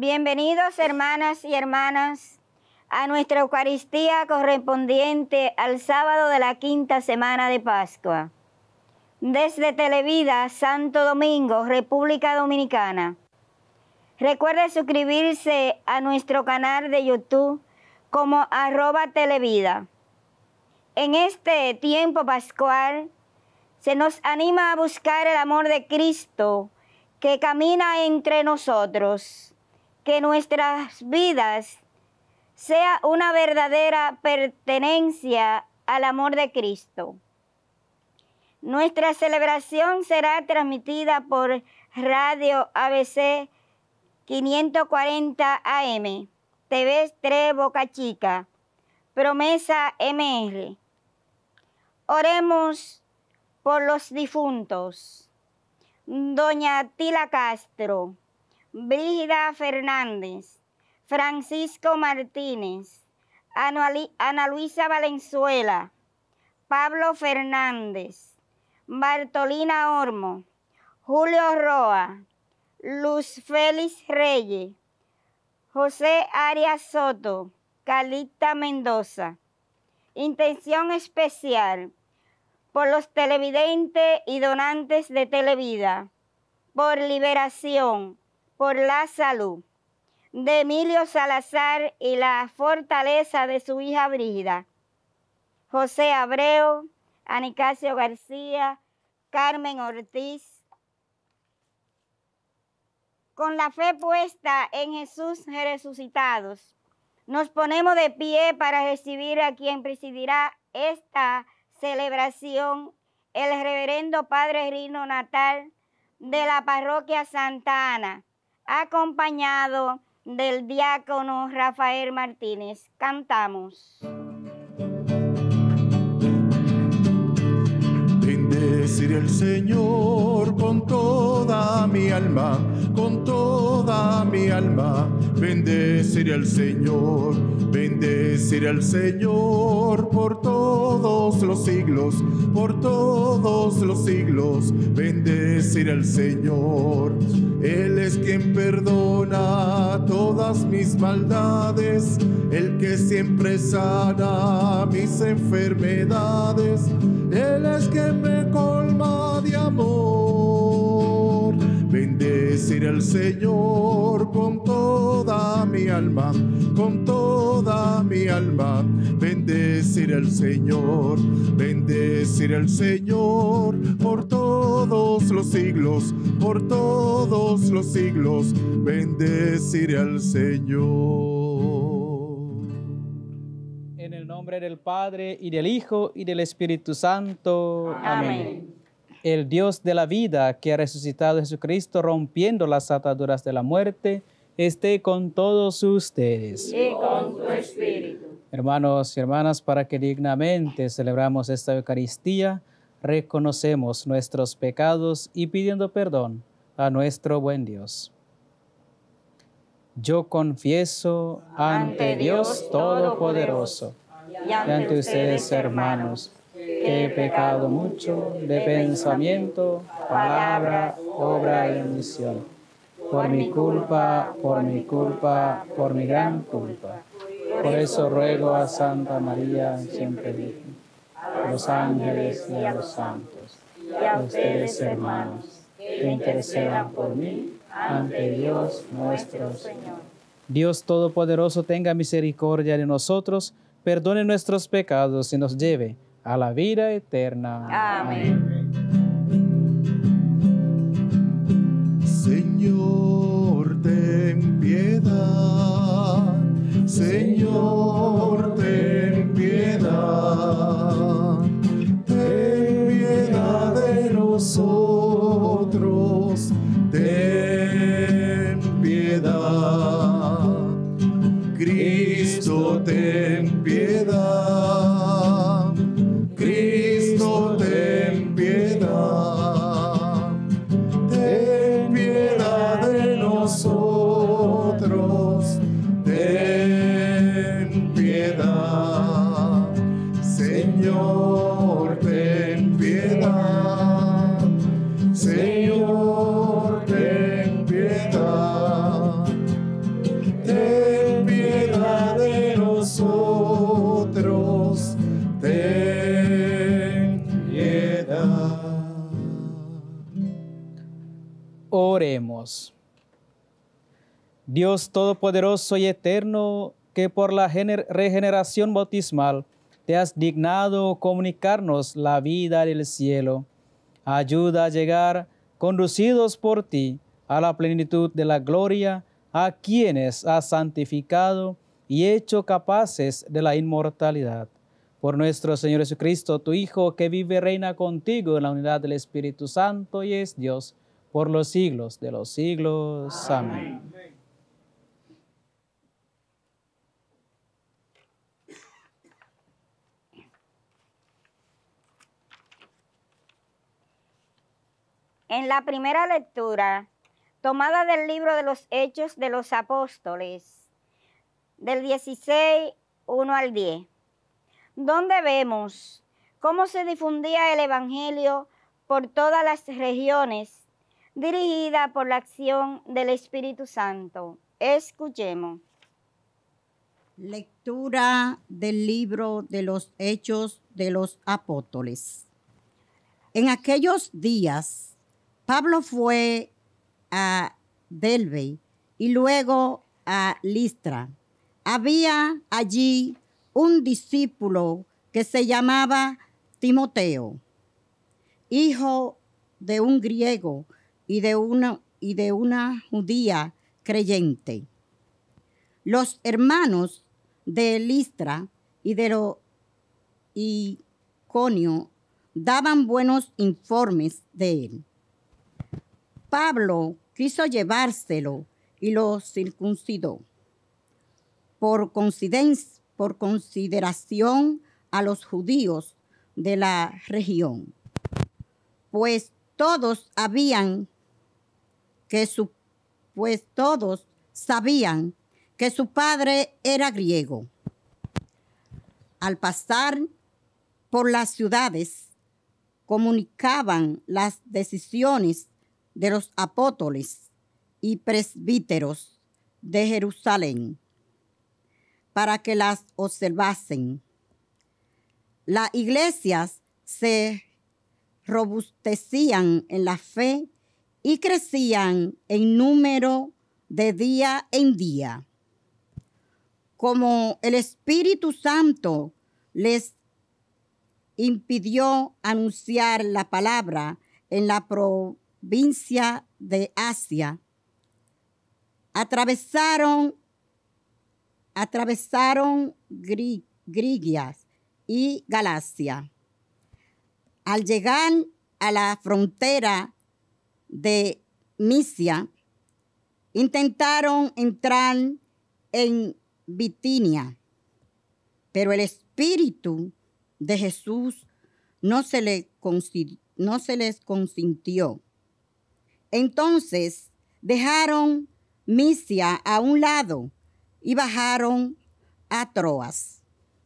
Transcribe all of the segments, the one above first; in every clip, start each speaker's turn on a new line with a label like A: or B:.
A: Bienvenidos, hermanas y hermanas, a nuestra Eucaristía correspondiente al sábado de la quinta semana de Pascua. Desde Televida, Santo Domingo, República Dominicana. Recuerde suscribirse a nuestro canal de YouTube como @Televida. En este tiempo pascual se nos anima a buscar el amor de Cristo que camina entre nosotros, que nuestras vidas sea una verdadera pertenencia al amor de Cristo. Nuestra celebración será transmitida por Radio ABC 540 AM, TV 3 Boca Chica, Promesa MR. Oremos por los difuntos. Doña Tila Castro, Brígida Fernández, Francisco Martínez, Ana Luisa Valenzuela, Pablo Fernández, Bartolina Ormo, Julio Roa, Luz Félix Reyes, José Arias Soto, Calixta Mendoza. Intención especial por los televidentes y donantes de Televida, por liberación, por la salud de Emilio Salazar y la fortaleza de su hija Brígida, José Abreu, Anicasio García, Carmen Ortiz. Con la fe puesta en Jesús resucitado, nos ponemos de pie para recibir a quien presidirá esta celebración, el reverendo Padre Rino Natal de la parroquia Santa Ana, acompañado del diácono Rafael Martínez. Cantamos.
B: Bendeciré al Señor con toda mi alma, con toda mi alma. Bendeciré al Señor por todos los siglos, por todos los siglos. Bendeciré al Señor. Él es quien perdona todas mis maldades, el que siempre sana mis enfermedades. Él es quien me colma de amor. Bendeciré al Señor con toda mi alma, con toda mi alma. Bendeciré al Señor por todos los siglos, por todos los siglos. Bendeciré al Señor.
C: En el nombre del Padre, y del Hijo, y del Espíritu Santo. Amén. El Dios de la vida, que ha resucitado a Jesucristo, rompiendo las ataduras de la muerte, esté con todos ustedes.
A: Y con tu espíritu.
C: Hermanos y hermanas, para que dignamente celebramos esta Eucaristía, reconocemos nuestros pecados y pidiendo perdón a nuestro buen Dios. Yo confieso ante Dios Todopoderoso y ante ustedes, hermanos, que he pecado mucho de pensamiento, palabra, obra y omisión, por mi culpa, por mi gran culpa. Por eso ruego a Santa María, siempre Virgen, a los ángeles y a los santos, y a ustedes, hermanos, que intercedan por mí ante Dios nuestro Señor. Dios Todopoderoso tenga misericordia de nosotros, perdone nuestros pecados y nos lleve a la vida eterna.
A: Amén.
B: Señor, ten piedad. Señor, ten piedad. Ten piedad de nosotros. Ten piedad. Cristo, ten piedad. Cristo, ten piedad. Ten piedad de nosotros. Ten piedad.
C: Oremos. Dios Todopoderoso y Eterno, que por la regeneración bautismal te has dignado comunicarnos la vida del cielo, ayuda a llegar, conducidos por ti, a la plenitud de la gloria, a quienes has santificado y hecho capaces de la inmortalidad. Por nuestro Señor Jesucristo, tu Hijo, que vive y reina contigo en la unidad del Espíritu Santo y es Dios, por los siglos de los siglos. Amén.
A: En la primera lectura, tomada del libro de los Hechos de los Apóstoles, del 16, 1 al 10, donde vemos cómo se difundía el Evangelio por todas las regiones, dirigida por la acción del Espíritu Santo. Escuchemos.
D: Lectura del libro de los Hechos de los Apóstoles. En aquellos días, Pablo fue a Derbe y luego a Listra. Había allí un discípulo que se llamaba Timoteo, hijo de un griego y de una judía creyente. Los hermanos de Listra y de Iconio daban buenos informes de él. Pablo quiso llevárselo y lo circuncidó por consideración a los judíos de la región, pues todos sabían que su padre era griego. Al pasar por las ciudades, comunicaban las decisiones de los apóstoles y presbíteros de Jerusalén para que las observasen. Las iglesias se robustecían en la fe y crecían en número de día en día. Como el Espíritu Santo les impidió anunciar la palabra en la provincia de Asia, atravesaron Grigias y Galacia. Al llegar a la frontera de Misia, intentaron entrar en Bitinia, pero el Espíritu de Jesús no se les consintió. Entonces dejaron Misia a un lado y bajaron a Troas.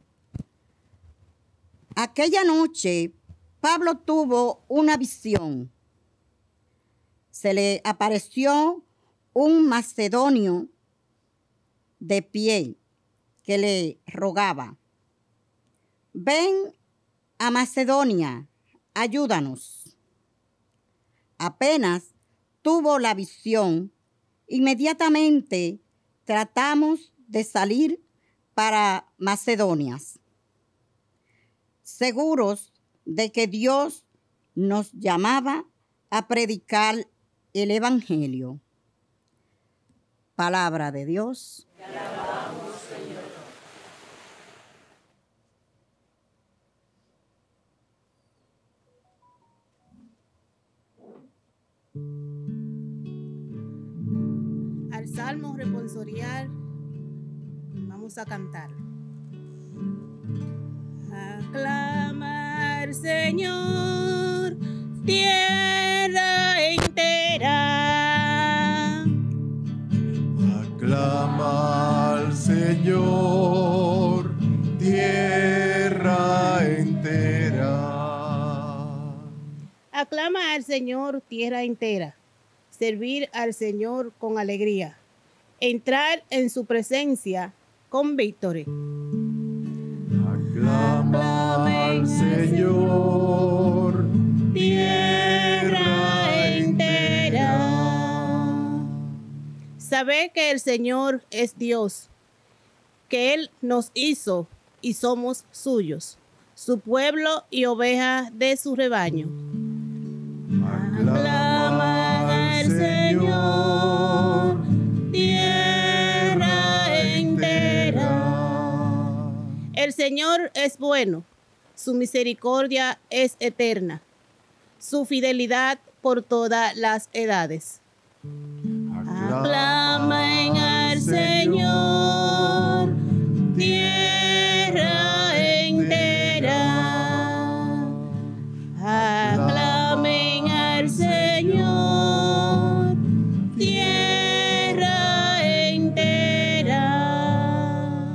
D: Aquella noche Pablo tuvo una visión. Se le apareció un macedonio de pie que le rogaba: ven a Macedonia, ayúdanos. Apenas tuvo la visión, inmediatamente tratamos de salir para Macedonia, seguros de que Dios nos llamaba a predicar el Evangelio. Palabra de Dios.
E: Te alabamos, Señor.
F: Al Salmo responsorial vamos a cantar. Aclama al Señor, tierra entera.
B: Aclama al Señor, tierra entera.
F: Aclama al Señor, tierra entera. Servir al Señor con alegría. Entrar en su presencia con victoria.
B: Aclama al Señor, tierra entera.
F: Sabed que el Señor es Dios, que Él nos hizo y somos suyos, su pueblo y ovejas de su rebaño. Aclaman al Señor, tierra entera. El Señor es bueno, su misericordia es eterna, su fidelidad por todas las edades. Aclamen al Señor, tierra entera. Aclamen al Señor, tierra entera.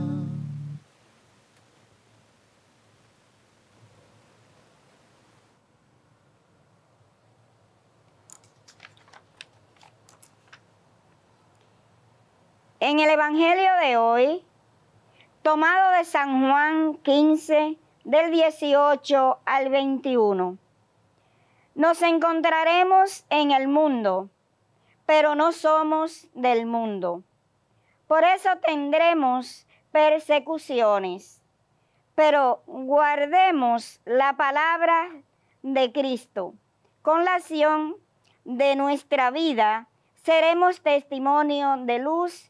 A: En el Evangelio de hoy, tomado de San Juan 15, del 18 al 21, nos encontraremos en el mundo, pero no somos del mundo. Por eso tendremos persecuciones, pero guardemos la palabra de Cristo. Con la acción de nuestra vida seremos testimonio de luz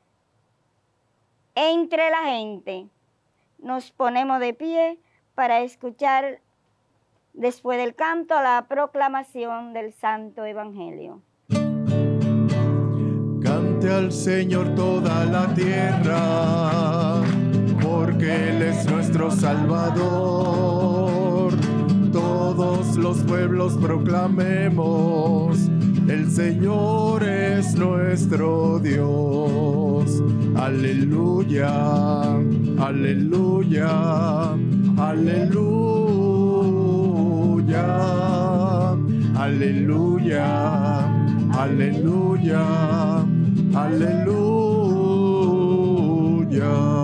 A: entre la gente. Nos ponemos de pie para escuchar después del canto la proclamación del Santo Evangelio.
B: Cante al Señor toda la tierra, porque Él es nuestro Salvador. Todos los pueblos proclamemos, el Señor es nuestro Dios. Aleluya, aleluya, aleluya, aleluya, aleluya, aleluya.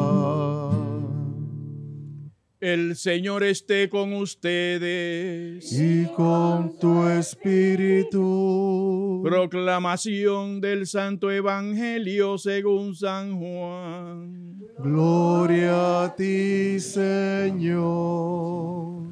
G: El Señor esté con ustedes.
B: Y con tu espíritu.
G: Proclamación del Santo Evangelio según San Juan.
B: Gloria a ti, Señor.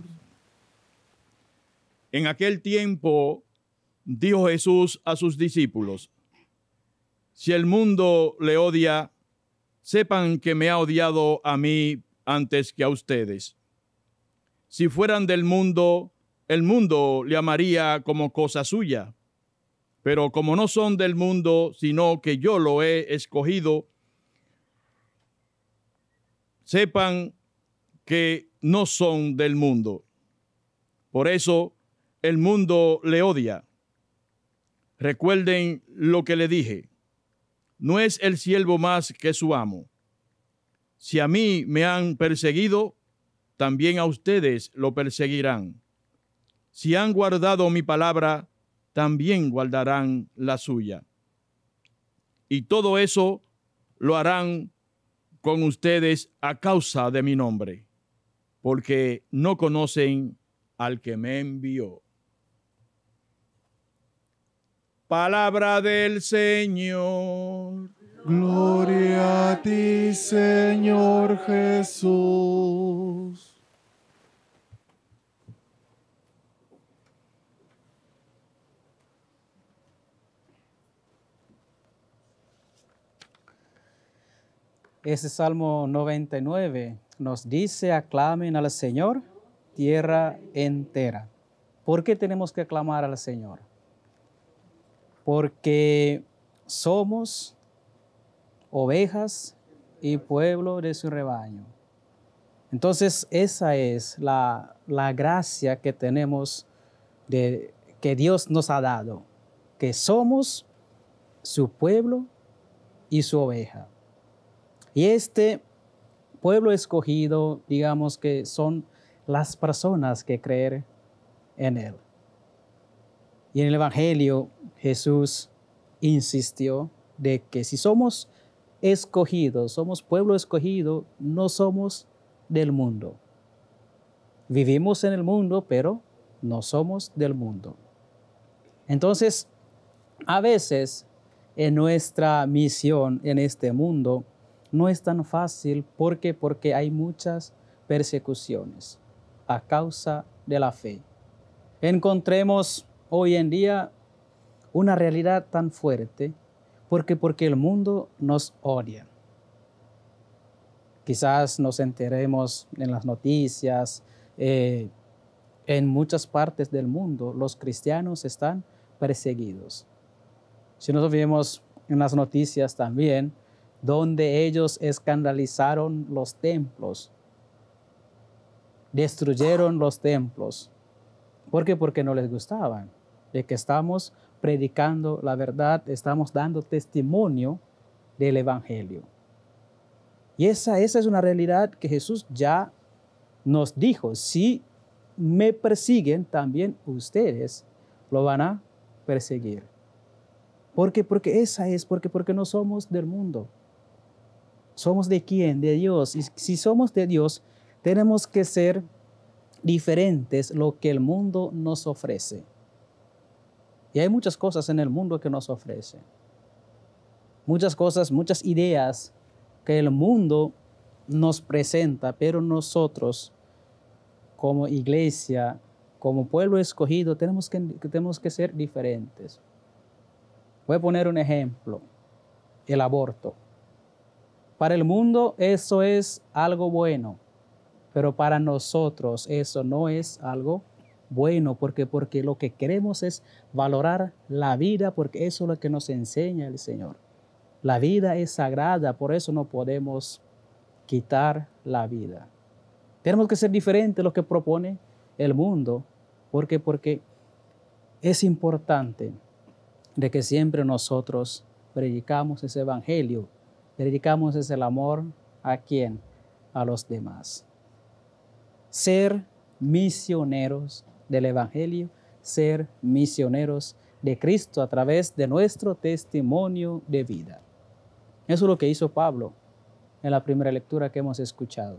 G: En aquel tiempo dijo Jesús a sus discípulos: si el mundo le odia, sepan que me ha odiado a mí antes que a ustedes. Si fueran del mundo, el mundo le amaría como cosa suya. Pero como no son del mundo, sino que yo lo he escogido, sepan que no son del mundo. Por eso el mundo le odia. Recuerden lo que le dije: no es el siervo más que su amo. Si a mí me han perseguido, también a ustedes lo perseguirán. Si han guardado mi palabra, también guardarán la suya. Y todo eso lo harán con ustedes a causa de mi nombre, porque no conocen al que me envió. Palabra del Señor.
B: Gloria a ti, Señor Jesús.
C: Ese Salmo 99 nos dice: aclamen al Señor, tierra entera. ¿Por qué tenemos que aclamar al Señor? Porque somos ovejas y pueblo de su rebaño. Entonces, esa es la gracia que tenemos, que Dios nos ha dado, que somos su pueblo y su oveja. Y este pueblo escogido, digamos que son las personas que creen en Él. Y en el Evangelio, Jesús insistió de que si somos escogidos, somos pueblo escogido, no somos del mundo. Vivimos en el mundo, pero no somos del mundo. Entonces, a veces en nuestra misión en este mundo no es tan fácil porque hay muchas persecuciones a causa de la fe. Encontremos hoy en día una realidad tan fuerte porque el mundo nos odia. Quizás nos enteremos en las noticias, en muchas partes del mundo los cristianos están perseguidos. Si nosotros vemos en las noticias también, donde ellos escandalizaron los templos, destruyeron los templos. ¿Por qué? Porque no les gustaban de que estamos predicando la verdad, estamos dando testimonio del Evangelio. Y esa es una realidad que Jesús ya nos dijo. Si me persiguen, también ustedes lo van a perseguir. ¿Por qué? Porque no somos del mundo. ¿Somos de quién? De Dios. Y si somos de Dios, tenemos que ser diferentes lo que el mundo nos ofrece. Y hay muchas cosas en el mundo que nos ofrece. Muchas cosas, muchas ideas que el mundo nos presenta, pero nosotros, como iglesia, como pueblo escogido, tenemos que ser diferentes. Voy a poner un ejemplo, el aborto. Para el mundo eso es algo bueno, pero para nosotros eso no es algo bueno, porque lo que queremos es valorar la vida, porque eso es lo que nos enseña el Señor. La vida es sagrada, por eso no podemos quitar la vida. Tenemos que ser diferentes de lo que propone el mundo, porque es importante de que siempre nosotros predicamos ese evangelio, predicamos ese amor ¿a quién? A los demás. Ser misioneros del evangelio, ser misioneros de Cristo a través de nuestro testimonio de vida. Eso es lo que hizo Pablo en la primera lectura que hemos escuchado.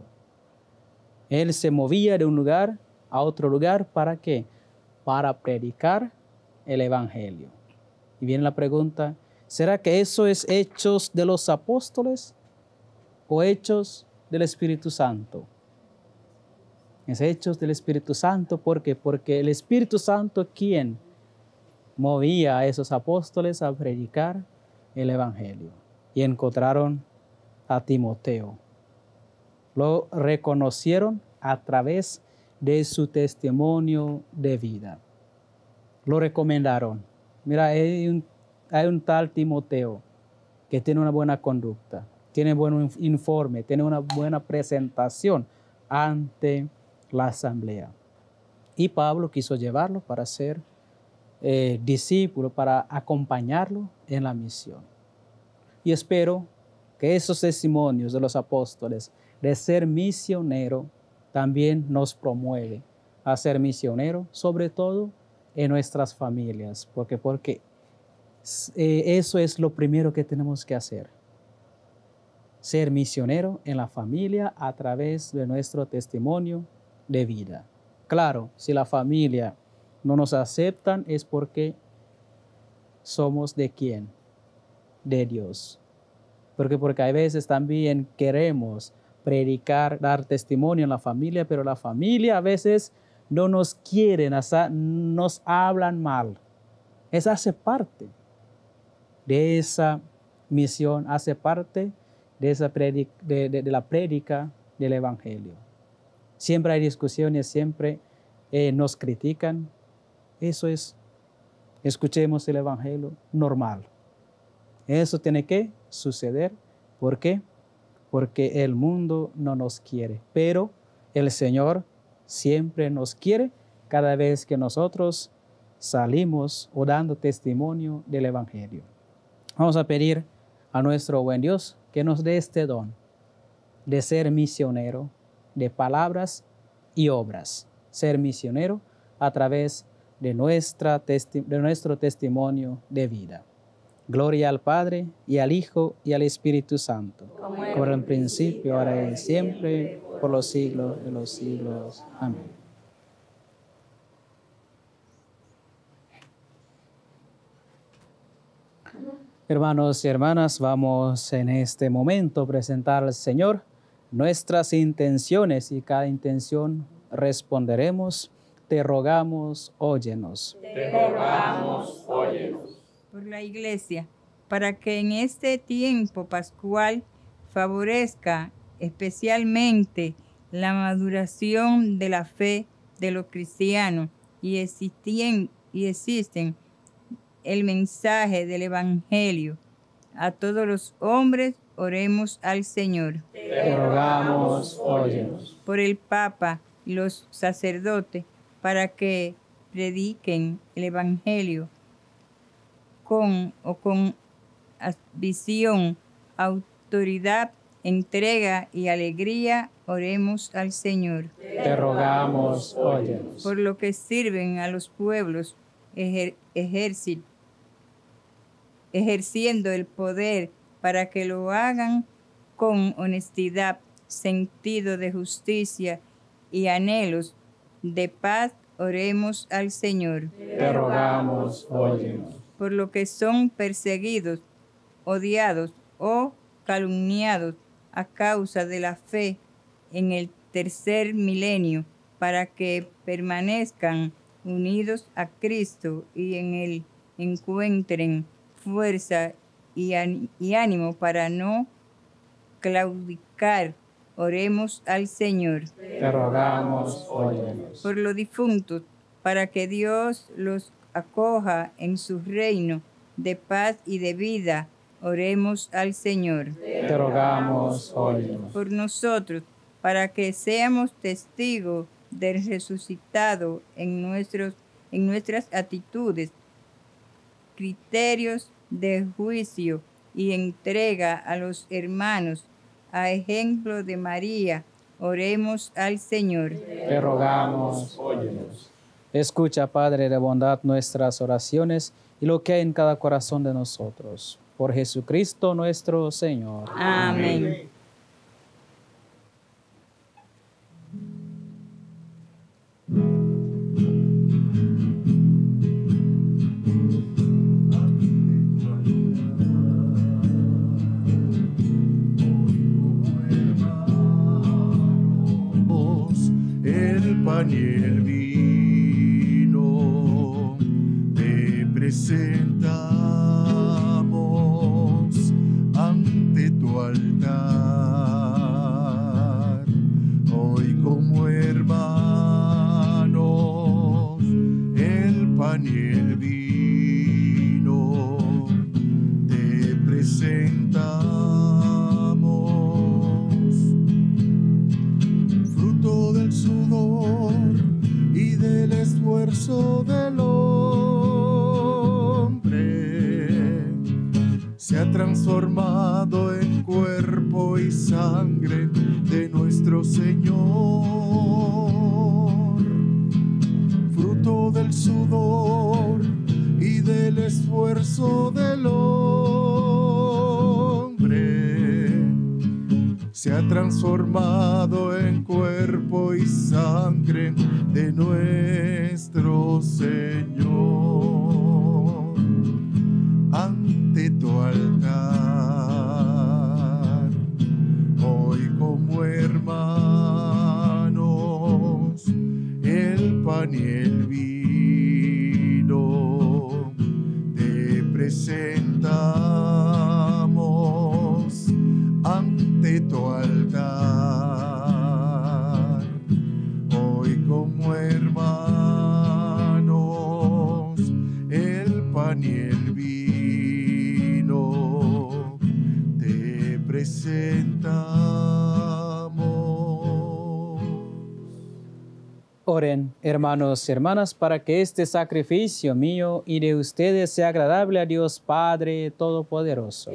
C: Él se movía de un lugar a otro lugar, ¿para qué? Para predicar el evangelio. Y viene la pregunta, ¿será que eso es hechos de los apóstoles o hechos del Espíritu Santo? Es hechos del Espíritu Santo, ¿por qué? Porque el Espíritu Santo, ¿quién movía a esos apóstoles a predicar el evangelio? Y encontraron a Timoteo. Lo reconocieron a través de su testimonio de vida. Lo recomendaron. Mira, hay un tal Timoteo que tiene una buena conducta, tiene buen informe, tiene una buena presentación ante la asamblea. Y Pablo quiso llevarlo para ser discípulo, para acompañarlo en la misión. Y espero que esos testimonios de los apóstoles de ser misionero también nos promueve a ser misionero, sobre todo en nuestras familias, porque eso es lo primero que tenemos que hacer. Ser misionero en la familia a través de nuestro testimonio de vida. Claro, si la familia no nos aceptan es porque somos de quién, de Dios. Porque hay veces también queremos predicar, dar testimonio en la familia, pero la familia a veces no nos quieren, nos hablan mal. Esa hace parte de esa misión, hace parte de esa de la prédica del evangelio. Siempre hay discusiones, siempre nos critican. Eso es, escuchemos el evangelio normal. Eso tiene que suceder. ¿Por qué? Porque el mundo no nos quiere, pero el Señor siempre nos quiere cada vez que nosotros salimos o dando testimonio del evangelio. Vamos a pedir a nuestro buen Dios que nos dé este don de ser misionero de palabras y obras. Ser misionero a través de nuestro testimonio de vida. Gloria al Padre, y al Hijo, y al Espíritu Santo, como era en principio, ahora y siempre, por los siglos de los siglos. Amén. Hermanos y hermanas, vamos en este momento a presentar al Señor nuestras intenciones y cada intención responderemos. Te rogamos, óyenos.
E: Te rogamos, óyenos.
H: Por la Iglesia, para que en este tiempo pascual favorezca especialmente la maduración de la fe de los cristianos y existen el mensaje del Evangelio. A todos los hombres oremos al Señor.
C: Te rogamos, óyenos.
H: Por el Papa y los sacerdotes, para que prediquen el Evangelio con visión, autoridad, entrega y alegría, oremos al Señor.
C: Te rogamos, óyenos.
H: Por lo que sirven a los pueblos, ejerciendo el poder para que lo hagan con honestidad, sentido de justicia y anhelos de paz, oremos al Señor.
C: Te rogamos, óyenos.
H: Por lo que son perseguidos, odiados o calumniados a causa de la fe en el tercer milenio, para que permanezcan unidos a Cristo y en él encuentren fuerza y ánimo para no claudicar, oremos al Señor.
C: Te rogamos, óyenos.
H: Por los difuntos, para que Dios los acoja en su reino de paz y de vida, oremos al Señor.
C: Te rogamos, óyenos.
H: Por nosotros, para que seamos testigos del resucitado en nuestras actitudes, criterios de juicio y entrega a los hermanos, a ejemplo de María, oremos al Señor.
C: Te rogamos, óyenos. Escucha, Padre de bondad, nuestras oraciones y lo que hay en cada corazón de nosotros. Por Jesucristo nuestro Señor.
H: Amén.
B: El pan y el vino te presentamos ante tu altar. Hoy como hermanos, el pan y el vino te presentamos. Fruto del sudor y del esfuerzo del hombre, se ha transformado en cuerpo y sangre de nuestro Señor. Fruto del sudor y del esfuerzo del hombre, se ha transformado en cuerpo y sangre de nuestro Señor. Ante tu altar, hoy como hermanos, el pan y el vino te presentamos ante tu altar. Hoy como hermanos, el pan y el vino te presentamos.
C: Oren, hermanos y hermanas, para que este sacrificio mío y de ustedes sea agradable a Dios Padre Todopoderoso.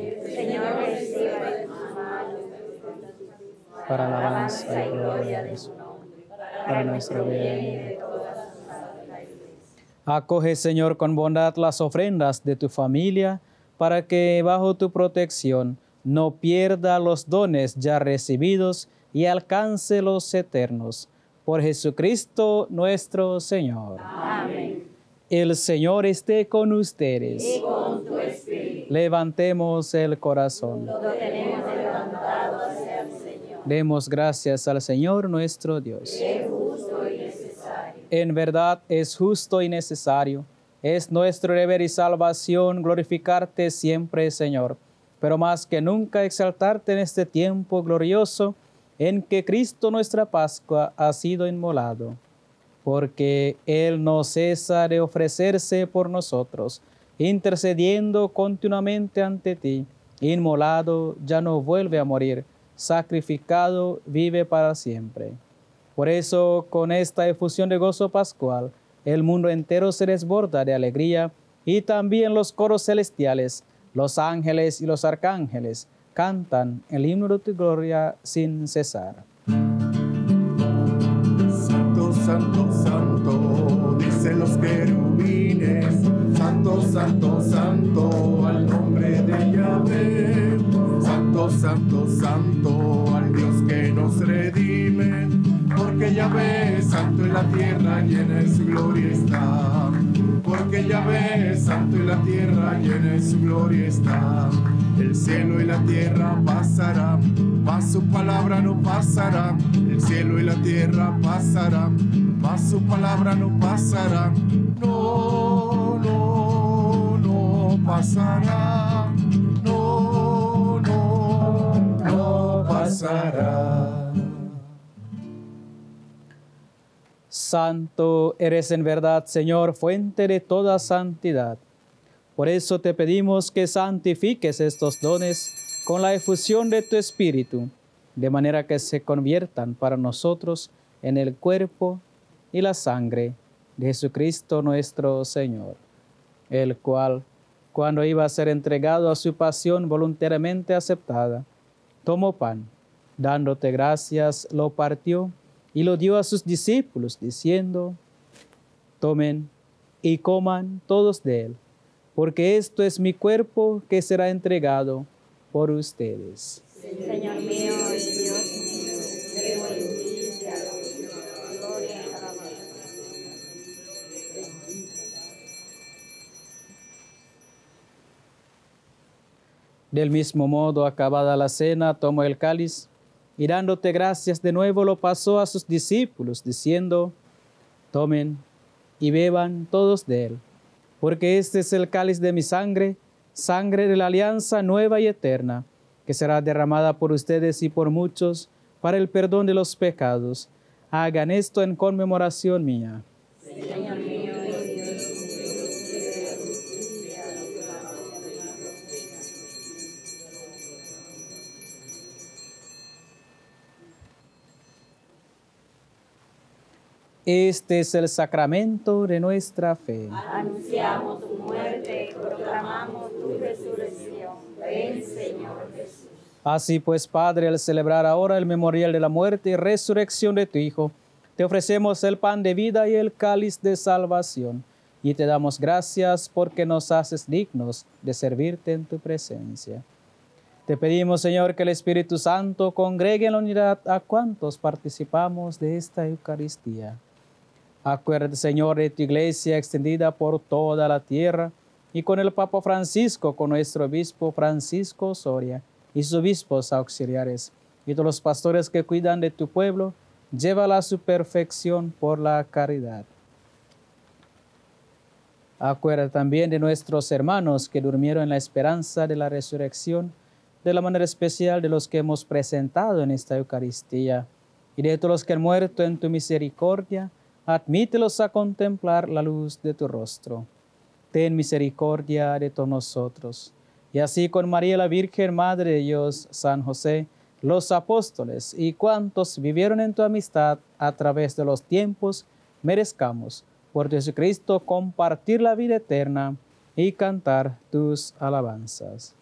C: Para la alabanza y gloria de su nombre, para nuestro bien y de todas las almas de la Iglesia. Acoge, Señor, con bondad las ofrendas de tu familia, para que bajo tu protección no pierda los dones ya recibidos y alcance los eternos. Por Jesucristo nuestro Señor.
E: Amén.
C: El Señor esté con ustedes.
E: Y con tu espíritu.
C: Levantemos el corazón.
E: Lo tenemos levantado hacia el Señor.
C: Demos gracias al Señor nuestro Dios.
E: Es justo y necesario.
C: En verdad es justo y necesario. Es nuestro deber y salvación glorificarte siempre, Señor, pero más que nunca exaltarte en este tiempo glorioso en que Cristo nuestra Pascua ha sido inmolado, porque Él no cesa de ofrecerse por nosotros, intercediendo continuamente ante ti. Inmolado, ya no vuelve a morir, sacrificado, vive para siempre. Por eso, con esta efusión de gozo pascual, el mundo entero se desborda de alegría, y también los coros celestiales, los ángeles y los arcángeles, cantan el himno de tu gloria sin cesar.
B: Santo, santo, santo, dicen los querubines, santo, santo, santo, al nombre de Yahvé. Santo, santo, santo, al Dios que nos redime, porque Yahvé, santo en la tierra y en su gloria está. Porque Yahvé, santo en la tierra y en su gloria está. El cielo y la tierra pasarán, mas su palabra no pasará. El cielo y la tierra pasarán, mas su palabra no pasará. No, no, no pasará. No, no, no pasará.
C: Santo eres en verdad, Señor, fuente de toda santidad. Por eso te pedimos que santifiques estos dones con la efusión de tu Espíritu, de manera que se conviertan para nosotros en el cuerpo y la sangre de Jesucristo nuestro Señor, el cual, cuando iba a ser entregado a su pasión voluntariamente aceptada, tomó pan, dándote gracias, lo partió y lo dio a sus discípulos, diciendo: tomen y coman todos de él, porque esto es mi cuerpo que será entregado por ustedes.
E: Señor mío y Dios mío, creo en ti y te alabo. Gloria y alabanza.
C: Del mismo modo, acabada la cena, tomó el cáliz y dándote gracias de nuevo lo pasó a sus discípulos, diciendo: tomen y beban todos de él, porque este es el cáliz de mi sangre, sangre de la alianza nueva y eterna, que será derramada por ustedes y por muchos para el perdón de los pecados. Hagan esto en conmemoración mía.
E: Señor mío y Dios
C: Este es el sacramento de nuestra fe.
E: anunciamos tu muerte, proclamamos tu resurrección. Ven, Señor Jesús.
C: Así pues, Padre, al celebrar ahora el memorial de la muerte y resurrección de tu Hijo, te ofrecemos el pan de vida y el cáliz de salvación, y te damos gracias porque nos haces dignos de servirte en tu presencia. Te pedimos, Señor, que el Espíritu Santo congregue en la unidad a cuantos participamos de esta Eucaristía. Acuérdate, Señor, de tu iglesia extendida por toda la tierra, y con el Papa Francisco, con nuestro obispo Francisco Soria, y sus obispos auxiliares, y todos los pastores que cuidan de tu pueblo, llévala a su perfección por la caridad. Acuérdate también de nuestros hermanos que durmieron en la esperanza de la resurrección, de la manera especial de los que hemos presentado en esta Eucaristía, y de todos los que han muerto en tu misericordia, admítelos a contemplar la luz de tu rostro. Ten misericordia de todos nosotros. Y así con María la Virgen, Madre de Dios, San José, los apóstoles y cuantos vivieron en tu amistad a través de los tiempos, merezcamos por Jesucristo compartir la vida eterna y cantar tus alabanzas.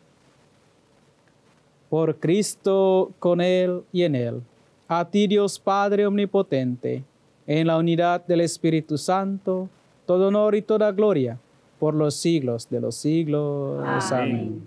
C: Por Cristo, con Él y en Él, a ti Dios Padre Omnipotente, en la unidad del Espíritu Santo, todo honor y toda gloria, por los siglos de los siglos. Amén.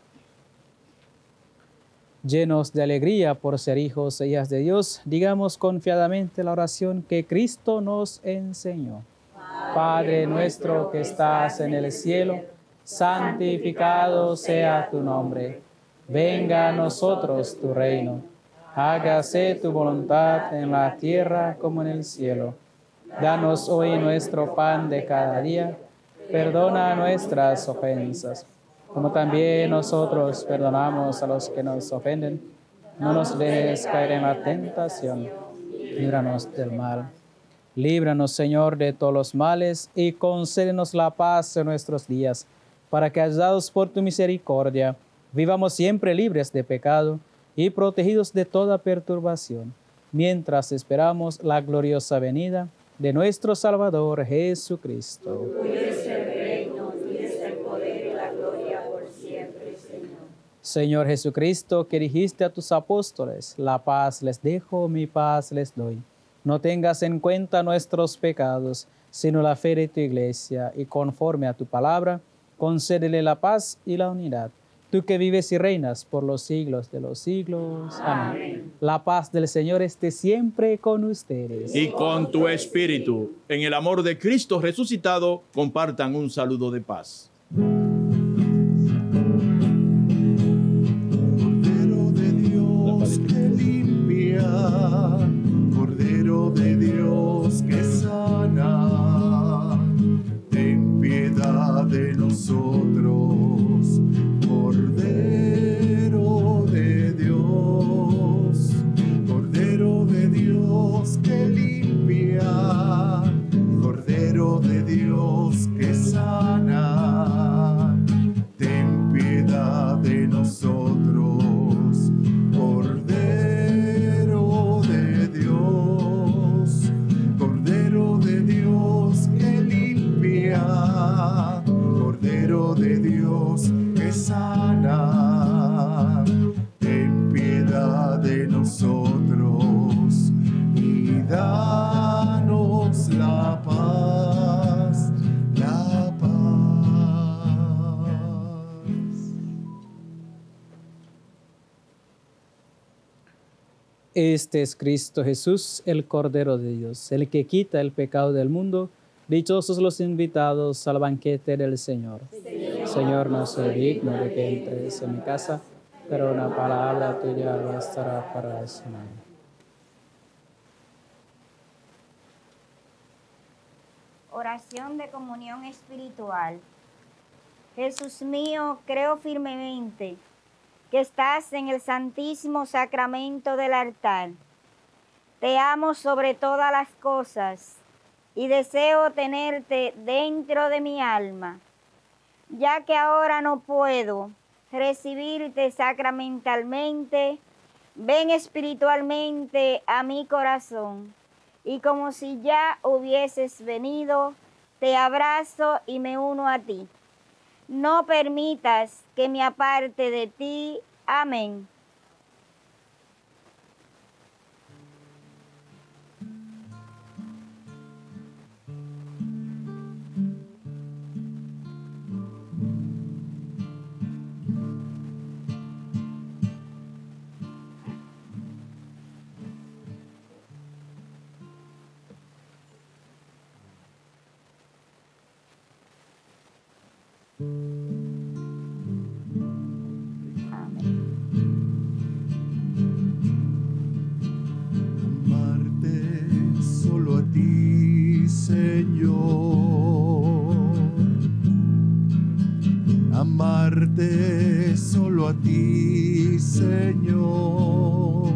C: Llenos de alegría por ser hijos e hijas de Dios, digamos confiadamente la oración que Cristo nos enseñó. Padre nuestro que estás en el cielo, santificado sea tu nombre. Venga a nosotros tu reino. Hágase tu voluntad en la tierra como en el cielo. Danos hoy nuestro pan de cada día. Perdona nuestras ofensas, como también nosotros perdonamos a los que nos ofenden. No nos dejes caer en la tentación. Líbranos del mal. Líbranos, Señor, de todos los males y concédenos la paz en nuestros días, para que, ayudados por tu misericordia, vivamos siempre libres de pecado y protegidos de toda perturbación, mientras esperamos la gloriosa venida de nuestro Salvador Jesucristo.
E: Tuyo es el reino, tuyo es el poder y la gloria por siempre, Señor.
C: Señor Jesucristo, que dijiste a tus apóstoles, la paz les dejo, mi paz les doy. No tengas en cuenta nuestros pecados, sino la fe de tu iglesia, y conforme a tu palabra, concédele la paz y la unidad. Tú que vives y reinas por los siglos de los siglos. Amén. La paz del Señor esté siempre con ustedes.
G: Y con tu espíritu, en el amor de Cristo resucitado, compartan un saludo de paz.
B: Cordero de Dios que limpia, Cordero de Dios que sana, ten piedad de nosotros. Cordero de Dios que limpia, Cordero de Dios que sana, ten piedad de nosotros. Cordero de Dios que limpia, Cordero de Dios que sana, ten piedad de nosotros y danos la paz, la paz.
C: Este es Cristo Jesús, el Cordero de Dios, el que quita el pecado del mundo. Dichosos los invitados al banquete del Señor. Señor, no soy digno de que entres en mi casa, pero una palabra tuya bastará para sanarme.
A: Oración de comunión espiritual. Jesús mío, creo firmemente que estás en el santísimo sacramento del altar. Te amo sobre todas las cosas y deseo tenerte dentro de mi alma. Ya que ahora no puedo recibirte sacramentalmente, ven espiritualmente a mi corazón, y como si ya hubieses venido, te abrazo y me uno a ti. No permitas que me aparte de ti. Amén.
B: Amarte solo a ti, Señor. Amarte solo a ti, Señor.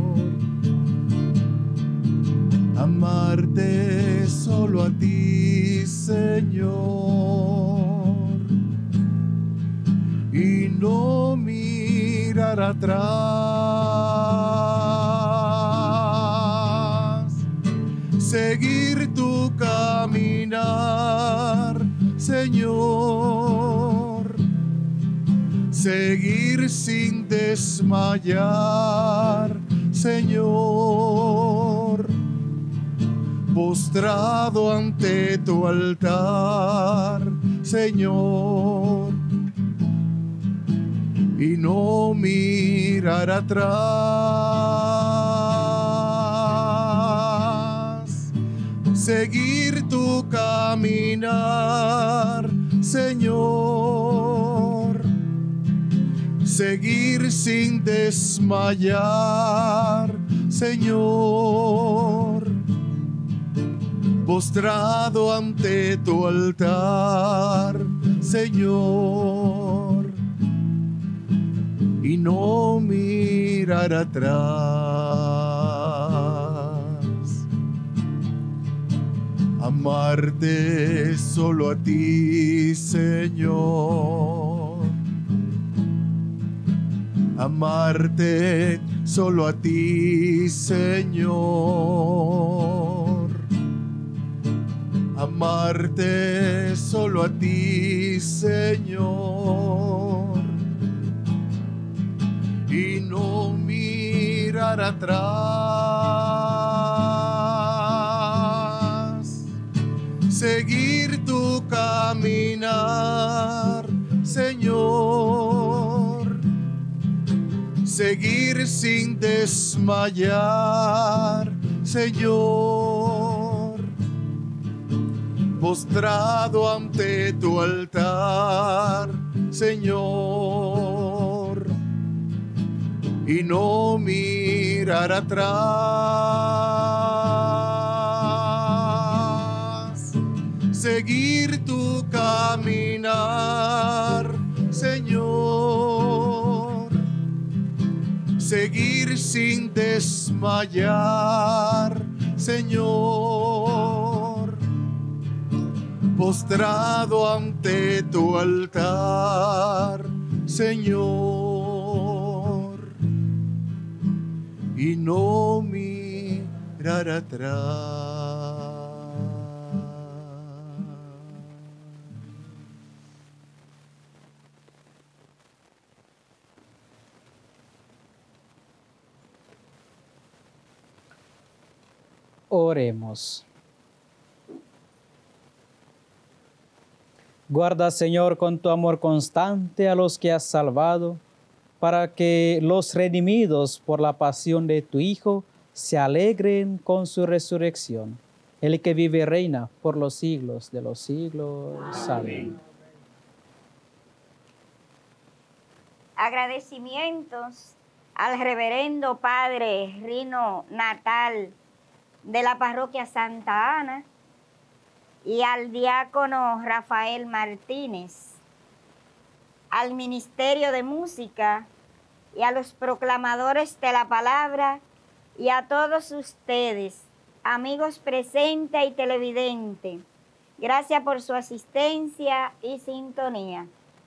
B: Amarte solo a ti, Señor. Y no mirar atrás, seguir tu caminar, Señor, seguir sin desmayar, Señor, postrado ante tu altar, Señor, y no mirar atrás, seguir tu caminar, Señor. Seguir sin desmayar, Señor. Postrado ante tu altar, Señor. Y no mirar atrás. Amarte solo a ti, Señor. Amarte solo a ti, Señor. Amarte solo a ti, Señor. Y no mirar atrás. Seguir tu caminar, Señor. Seguir sin desmayar, Señor. Postrado ante tu altar, Señor. Y no mirar atrás. Seguir tu caminar, Señor. Seguir sin desmayar, Señor. Postrado ante tu altar, Señor. Y no mirar atrás.
C: Oremos. Guarda, Señor, con tu amor constante a los que has salvado, para que los redimidos por la pasión de tu Hijo se alegren con su resurrección. El que vive y reina por los siglos de los siglos. Amén.
A: Agradecimientos al reverendo Padre Rino Natal de la parroquia Santa Ana y al diácono Rafael Martínez, al Ministerio de Música y a los proclamadores de la palabra y a todos ustedes, amigos presentes y televidentes. Gracias por su asistencia y sintonía.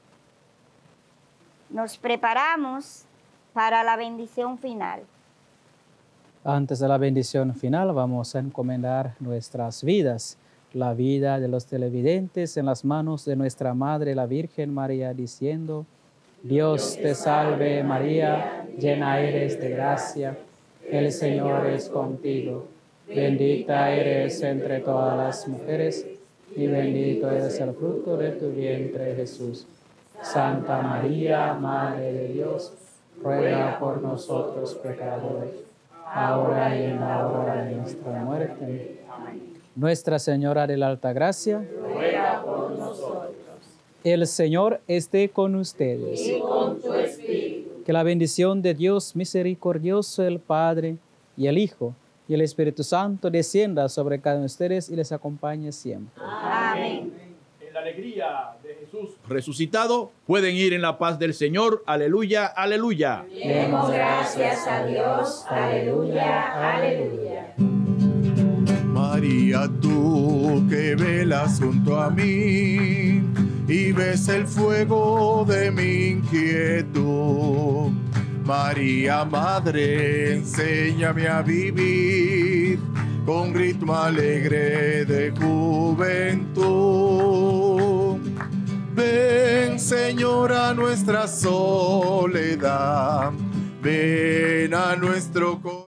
A: Nos preparamos para la bendición final.
C: Antes de la bendición final, vamos a encomendar nuestras vidas, la vida de los televidentes en las manos de nuestra Madre, la Virgen María, diciendo: Dios te salve María, llena eres de gracia, el Señor es contigo. Bendita eres entre todas las mujeres, y bendito es el fruto de tu vientre, Jesús. Santa María, Madre de Dios, ruega por nosotros pecadores, ahora y en la hora de nuestra muerte. Amén. Nuestra Señora de la Alta Gracia,
E: ruega por nosotros.
C: El Señor esté con ustedes.
E: Y con tu espíritu.
C: Que la bendición de Dios misericordioso, el Padre, y el Hijo, y el Espíritu Santo descienda sobre cada uno de ustedes y les acompañe siempre.
A: Amén.
G: En la alegría de Jesús resucitado, pueden ir en la paz del Señor. Aleluya, aleluya.
E: Demos gracias a Dios. Aleluya, aleluya.
B: María, tú que velas junto a mí y ves el fuego de mi inquietud. María, Madre, enséñame a vivir con ritmo alegre de juventud. Ven, Señora, a nuestra soledad, ven a nuestro corazón.